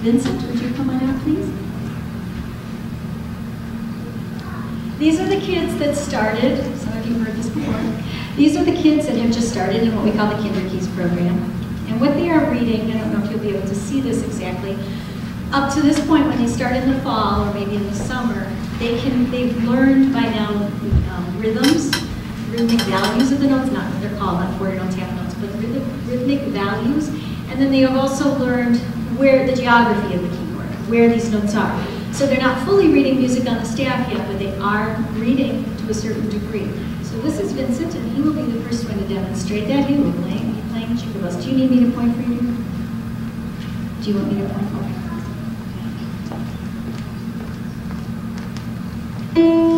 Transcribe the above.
Vincent, would you come on out, please? These are the kids that started. Some of you heard this before. These are the kids that have just started in what we call the Kinder Keys program. And what they are reading, I don't know if you'll be able to see this exactly, up to this point when they start in the fall or maybe in the summer, they've learned by now rhythms, rhythmic values of the notes, not what they're called, not quarter notes, half notes, but rhythmic values. And then they have also learned where the geography of the keyboard, where these notes are. So they're not fully reading music on the staff yet, but they are reading to a certain degree. So this is Vincent, and he will be the first one to demonstrate that. He will be playing Chicabus. Do you need me to point for you? Do you want me to point for you? Okay.